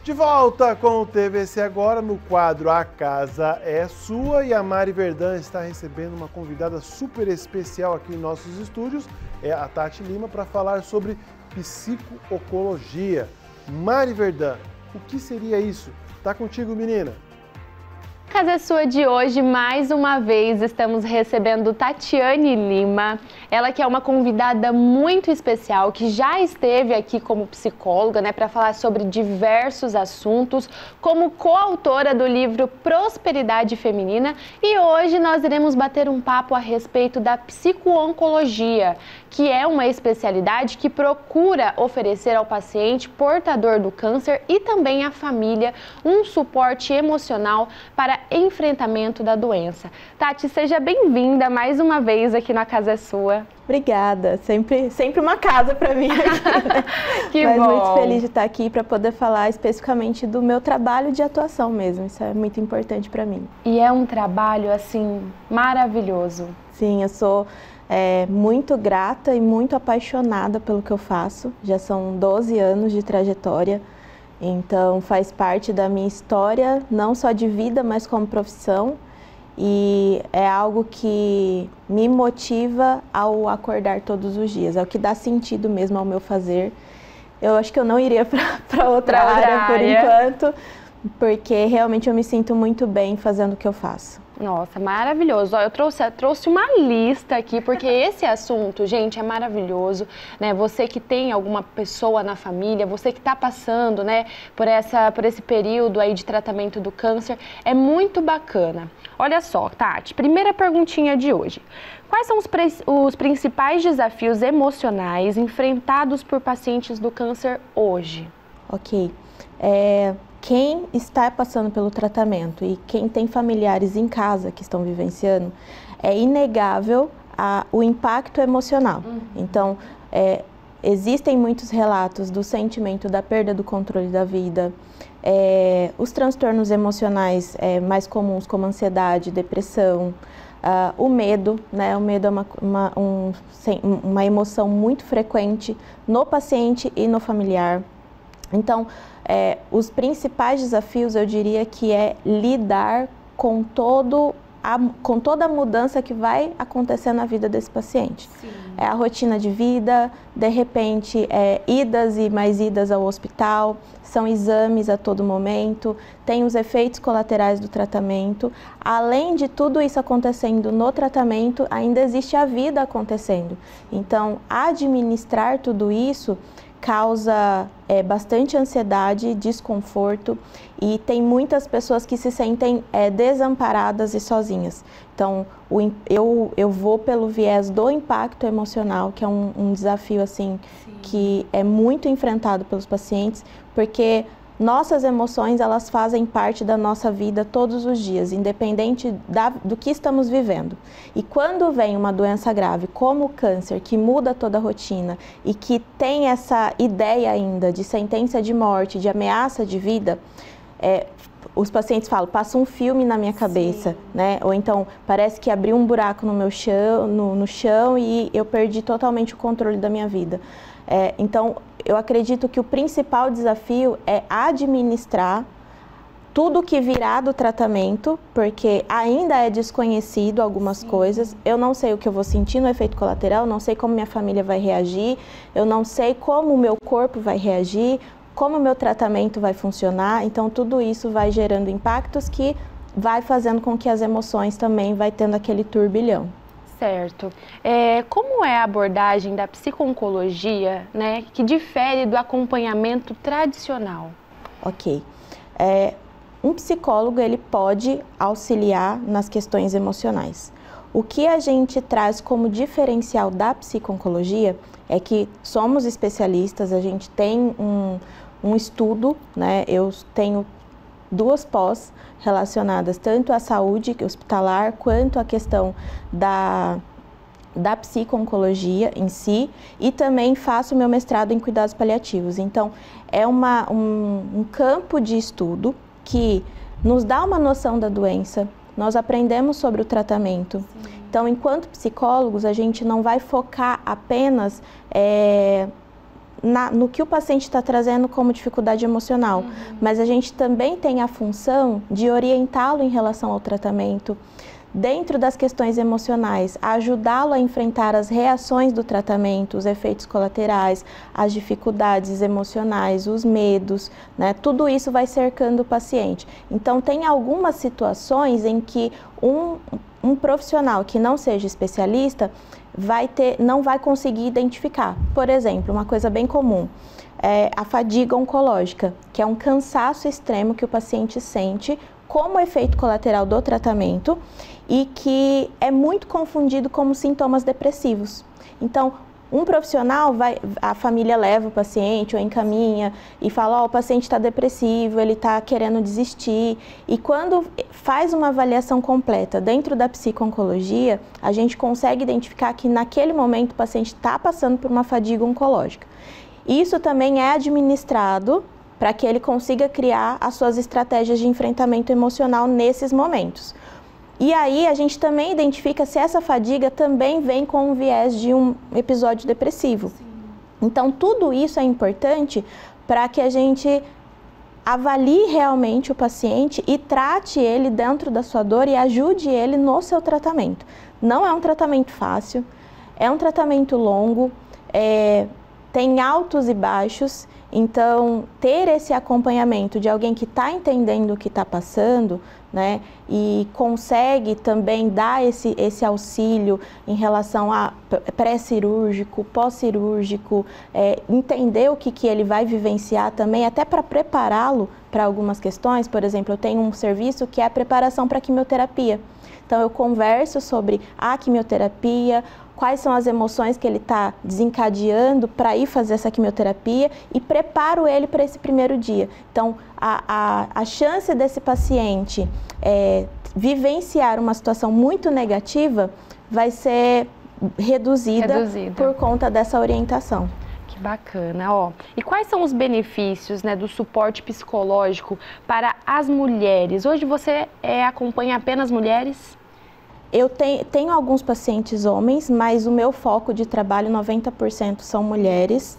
De volta com o TVC Agora, no quadro A Casa é Sua, e a Mari Verdun está recebendo uma convidada super especial aqui em nossos estúdios, é a Tati Lima, para falar sobre psico-oncologia. Mari Verdun, o que seria isso? Tá contigo, menina? A Casa é Sua de hoje, mais uma vez, estamos recebendo Tatiane Lima, ela que é uma convidada muito especial, que já esteve aqui como psicóloga, para falar sobre diversos assuntos, como coautora do livro Prosperidade Feminina, e hoje nós iremos bater um papo a respeito da psico-oncologia, que é uma especialidade que procura oferecer ao paciente portador do câncer e também à família um suporte emocional para enfrentamento da doença. Tati, seja bem-vinda mais uma vez aqui na Casa é Sua. Obrigada, sempre uma casa para mim aqui, né? Que Mas bom. Muito feliz de estar aqui para poder falar especificamente do meu trabalho de atuação mesmo, isso é muito importante para mim. E é um trabalho, assim, maravilhoso. Sim, eu sou muito grata e muito apaixonada pelo que eu faço, já são 12 anos de trajetória, então faz parte da minha história, não só de vida, mas como profissão. E é algo que me motiva ao acordar todos os dias, é o que dá sentido mesmo ao meu fazer. Eu acho que eu não iria para outra área por enquanto, porque realmente eu me sinto muito bem fazendo o que eu faço. Nossa, maravilhoso. Ó, eu trouxe uma lista aqui, porque esse assunto, gente, é maravilhoso, né? Você que tem alguma pessoa na família, você que está passando, por esse período aí de tratamento do câncer, é muito bacana. Olha só, Tati, primeira perguntinha de hoje. Quais são os principais desafios emocionais enfrentados por pacientes do câncer hoje? Ok. Quem está passando pelo tratamento e quem tem familiares em casa que estão vivenciando, é inegável o impacto emocional. Então, existem muitos relatos do sentimento da perda do controle da vida, os transtornos emocionais mais comuns como ansiedade, depressão, o medo, né? O medo é uma emoção muito frequente no paciente e no familiar. Então, os principais desafios, eu diria que é lidar com toda a mudança que vai acontecer na vida desse paciente. Sim. É a rotina de vida, de repente, idas e mais idas ao hospital, são exames a todo momento, tem os efeitos colaterais do tratamento. Além de tudo isso acontecendo no tratamento, ainda existe a vida acontecendo. Então, administrar tudo isso causa bastante ansiedade, desconforto, e tem muitas pessoas que se sentem desamparadas e sozinhas. Então, eu vou pelo viés do impacto emocional, que é um desafio assim, que é muito enfrentado pelos pacientes, porque nossas emoções, elas fazem parte da nossa vida todos os dias, independente do que estamos vivendo. E quando vem uma doença grave, como o câncer, que muda toda a rotina e que tem essa ideia ainda de sentença de morte, de ameaça de vida, os pacientes falam, passa um filme na minha cabeça, né? Ou então, parece que abriu um buraco no meu chão, no chão e eu perdi totalmente o controle da minha vida. Então, eu acredito que o principal desafio é administrar tudo que virá do tratamento, porque ainda é desconhecido algumas coisas. Eu não sei o que eu vou sentir no efeito colateral, não sei como minha família vai reagir, eu não sei como o meu corpo vai reagir, como o meu tratamento vai funcionar. Então, tudo isso vai gerando impactos que vai fazendo com que as emoções também vai tendo aquele turbilhão. Certo. Como é a abordagem da psico-oncologia, que difere do acompanhamento tradicional? Ok. Um psicólogo, ele pode auxiliar nas questões emocionais. O que a gente traz como diferencial da psico-oncologia é que somos especialistas, a gente tem um estudo, eu tenho 2 pós relacionadas tanto à saúde hospitalar quanto à questão da psico-oncologia em si, e também faço meu mestrado em cuidados paliativos. Então, é um campo de estudo que nos dá uma noção da doença, nós aprendemos sobre o tratamento. Sim. Então, enquanto psicólogos, a gente não vai focar apenas no que o paciente está trazendo como dificuldade emocional, mas a gente também tem a função de orientá-lo em relação ao tratamento, dentro das questões emocionais, ajudá-lo a enfrentar as reações do tratamento, os efeitos colaterais, as dificuldades emocionais, os medos, né? Tudo isso vai cercando o paciente. Então, tem algumas situações em que um profissional que não seja especialista não vai conseguir identificar. Por exemplo, uma coisa bem comum é a fadiga oncológica, que é um cansaço extremo que o paciente sente como efeito colateral do tratamento e que é muito confundido como sintomas depressivos. Então, um profissional a família leva o paciente ou encaminha e fala, o paciente está depressivo, ele está querendo desistir. E quando faz uma avaliação completa dentro da psico-oncologia, a gente consegue identificar que naquele momento o paciente está passando por uma fadiga oncológica. Isso também é administrado para que ele consiga criar as suas estratégias de enfrentamento emocional nesses momentos. E aí a gente também identifica se essa fadiga também vem com um viés de um episódio depressivo. Sim. Então tudo isso é importante para que a gente avalie realmente o paciente e trate ele dentro da sua dor e ajude ele no seu tratamento. Não é um tratamento fácil, é um tratamento longo, tem altos e baixos. Então, ter esse acompanhamento de alguém que está entendendo o que está passando, né, e consegue também dar esse auxílio em relação a pré-cirúrgico, pós-cirúrgico, entender o que ele vai vivenciar também, até para prepará-lo para algumas questões. Por exemplo, eu tenho um serviço que é a preparação para a quimioterapia. Então, eu converso sobre a quimioterapia, quais são as emoções que ele está desencadeando para ir fazer essa quimioterapia e preparo ele para esse primeiro dia. Então, a chance desse paciente vivenciar uma situação muito negativa vai ser reduzida por conta dessa orientação. Que bacana, ó. E quais são os benefícios, né, do suporte psicológico para as mulheres? Hoje você acompanha apenas mulheres? Eu tenho alguns pacientes homens, mas o meu foco de trabalho, 90% são mulheres,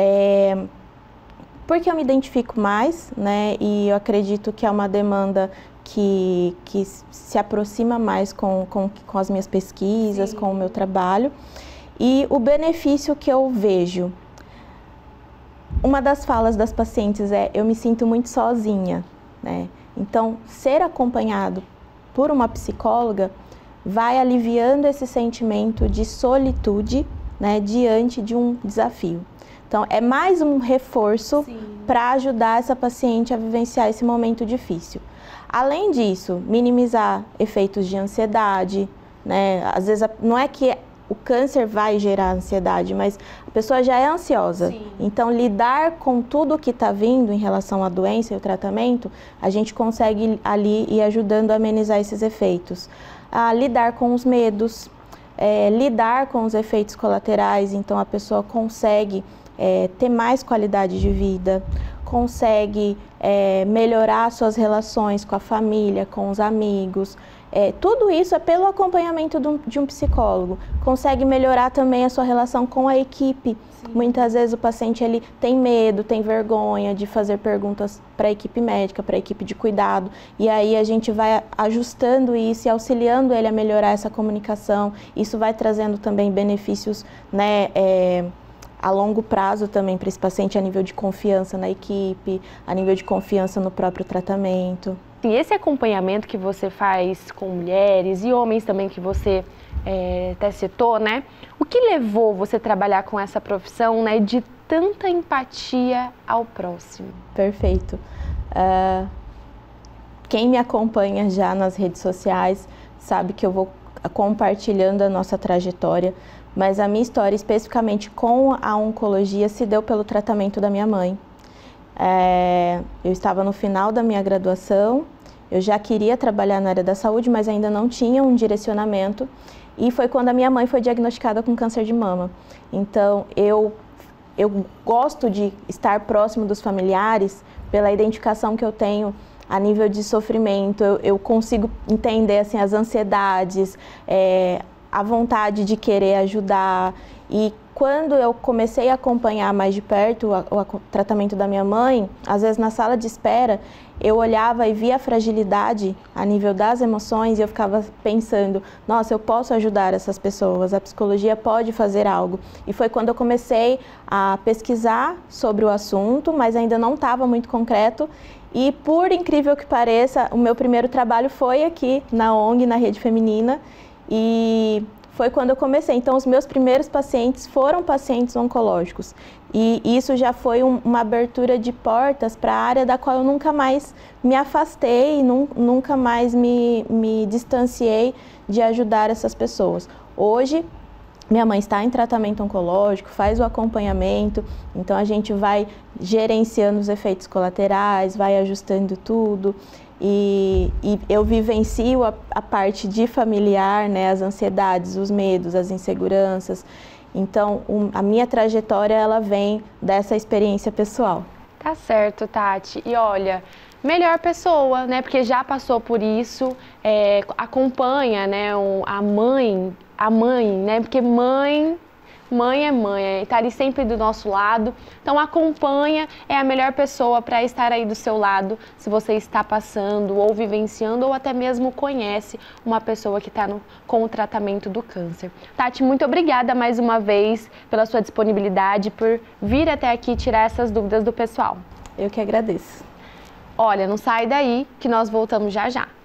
porque eu me identifico mais, né, e eu acredito que é uma demanda que se aproxima mais com as minhas pesquisas, sim, com o meu trabalho. E o benefício que eu vejo, uma das falas das pacientes eu me sinto muito sozinha, né? Então, ser acompanhado por uma psicóloga vai aliviando esse sentimento de solitude, né, diante de um desafio. Então, é mais um reforço para ajudar essa paciente a vivenciar esse momento difícil. Além disso, minimizar efeitos de ansiedade, né? Às vezes não é que o câncer vai gerar ansiedade, mas a pessoa já é ansiosa. Sim. Então, lidar com tudo que está vindo em relação à doença e o tratamento, a gente consegue ali ir ajudando a amenizar esses efeitos. Lidar com os medos, lidar com os efeitos colaterais, então a pessoa consegue ter mais qualidade de vida, consegue melhorar suas relações com a família, com os amigos. Tudo isso é pelo acompanhamento de um psicólogo. Consegue melhorar também a sua relação com a equipe. Sim. Muitas vezes o paciente ele tem medo, tem vergonha de fazer perguntas para a equipe médica, para a equipe de cuidado. E aí a gente vai ajustando isso e auxiliando ele a melhorar essa comunicação. Isso vai trazendo também benefícios, né, a longo prazo também para esse paciente, a nível de confiança na equipe, a nível de confiança no próprio tratamento. E esse acompanhamento que você faz com mulheres e homens também, que você até citou, né? O que levou você a trabalhar com essa profissão, né, de tanta empatia ao próximo? Perfeito. Quem me acompanha já nas redes sociais sabe que eu vou compartilhando a nossa trajetória, mas a minha história especificamente com a oncologia se deu pelo tratamento da minha mãe. Eu estava no final da minha graduação, eu já queria trabalhar na área da saúde, mas ainda não tinha um direcionamento, e foi quando a minha mãe foi diagnosticada com câncer de mama. Então, eu gosto de estar próximo dos familiares pela identificação que eu tenho a nível de sofrimento, eu consigo entender assim, as ansiedades, a vontade de querer ajudar, E quando eu comecei a acompanhar mais de perto o tratamento da minha mãe, às vezes na sala de espera, eu olhava e via a fragilidade a nível das emoções e eu ficava pensando, nossa, eu posso ajudar essas pessoas, a psicologia pode fazer algo. E foi quando eu comecei a pesquisar sobre o assunto, mas ainda não estava muito concreto. E por incrível que pareça, o meu primeiro trabalho foi aqui na ONG, na Rede Feminina, e foi quando eu comecei. Então, os meus primeiros pacientes foram pacientes oncológicos. E isso já foi uma abertura de portas para a área da qual eu nunca mais me afastei, nunca mais me distanciei de ajudar essas pessoas. Hoje, minha mãe está em tratamento oncológico, faz o acompanhamento, então a gente vai gerenciando os efeitos colaterais, vai ajustando tudo. E eu vivencio a parte de familiar, né, as ansiedades, os medos, as inseguranças. Então, a minha trajetória, ela vem dessa experiência pessoal. Tá certo, Tati. E olha, melhor pessoa, né, porque já passou por isso, acompanha, né, a mãe, né, porque mãe é mãe, está ali sempre do nosso lado, então acompanha, é a melhor pessoa para estar aí do seu lado, se você está passando ou vivenciando ou até mesmo conhece uma pessoa que está com o tratamento do câncer. Tati, muito obrigada mais uma vez pela sua disponibilidade, por vir até aqui tirar essas dúvidas do pessoal. Eu que agradeço. Olha, não sai daí que nós voltamos já já.